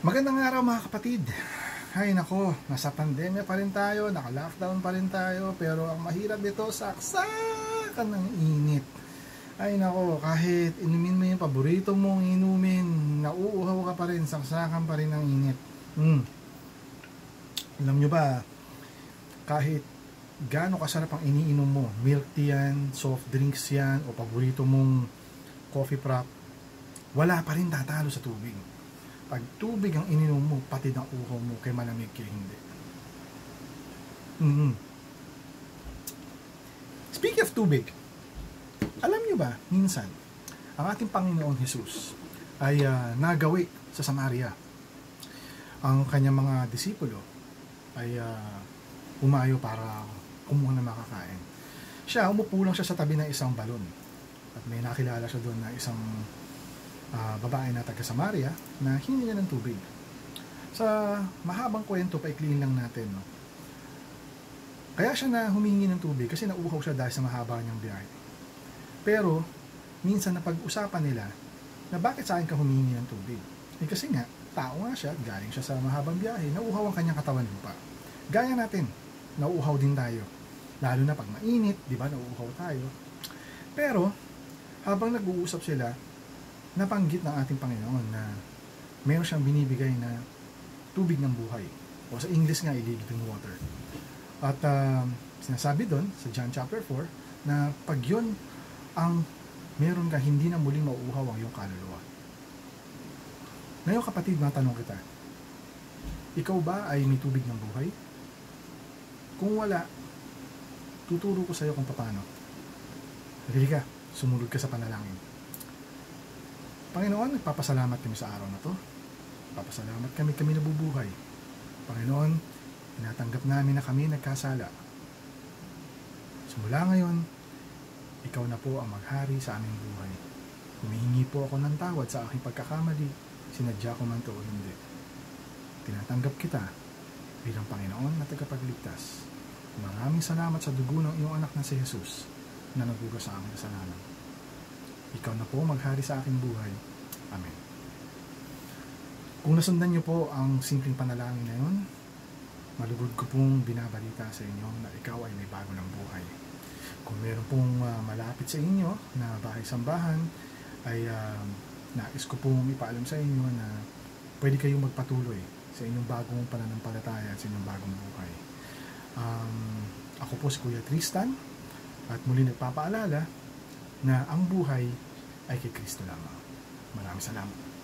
Magandang araw mga kapatid. Ay nako, nasa pandemya pa rin tayo, naka-lockdown pa rin tayo, pero ang mahirap dito, saksakan ng init. Ay nako, kahit inumin mo yung paborito mong inumin, nauuhaw ka pa rin, saksakan pa rin ng init. Alam nyo ba, kahit gaano kasarap ang iniinom mo, milk tea yan, soft drinks yan, o paborito mong coffee prop, wala pa rin tatalo sa tubig. Pag tubig ang ininom mo, pati ng uhaw mo, kay malamig kay hindi. Speaking of tubig, alam nyo ba, minsan, ang ating Panginoon Jesus ay nagawi sa Samaria. Ang kanyang mga disipulo ay umayo para kumuha ng makakain. Siya, umupo lang siya sa tabi ng isang balon. At may nakilala siya doon na isang babae na taga Samaria na hiningi niya ng tubig. Sa mahabang kwento, paikliin lang natin, no? Kaya siya na humingi ng tubig kasi nauuhaw siya dahil sa mahaba niyang biyahe. Pero minsan na pag-usapan nila na bakit sa akin ka humingi ng tubig? Kasi nga, tao nga siya, galing siya sa mahabang biyahe, nauuhaw ang kanyang katawan lupa. Gaya natin, nauuhaw din tayo. Lalo na pag mainit, di ba, nauuhaw tayo. Pero habang nag-uusap sila, nabanggit ng ating Panginoon na meron siyang binibigay na tubig ng buhay. O sa English nga, living water. At sinasabi doon, sa John chapter 4, na pag yun ang meron ka, hindi na muling mauuhaw ang iyong kaluluwa. Ngayon kapatid, matanong kita, ikaw ba ay may tubig ng buhay? Kung wala, tuturo ko sa iyo kung paano. Dali ka, sumunod ka sa panalangin. Panginoon, nagpapasalamat kami sa araw na to. Papasalamat kami nabubuhay. Panginoon, tinatanggap namin na kami nagkasala. Simula ngayon, ikaw na po ang maghari sa aming buhay. Humihingi po ako ng tawad sa aking pagkakamali, sinadya ko man to o hindi. Tinatanggap kita bilang Panginoon na tagapagligtas. Maraming salamat sa dugo ng iyong anak na si Jesus na nagbuga sa aming kasalanan. Ikaw na po maghari sa aking buhay. Amen. Kung nasundan niyo po ang simpleng panalangin na yun, malugod ko pong binabalita sa inyo na ikaw ay may bago ng buhay. Kung meron pong malapit sa inyo na bahay-sambahan, ay nais ko pong ipaalam sa inyo na pwede kayong magpatuloy sa inyong bagong pananampalataya at sa inyong bagong buhay. Ako po si Kuya Tristan at muli nagpapaalala na ang buhay ay kay Kristo lamang. Maraming salamat.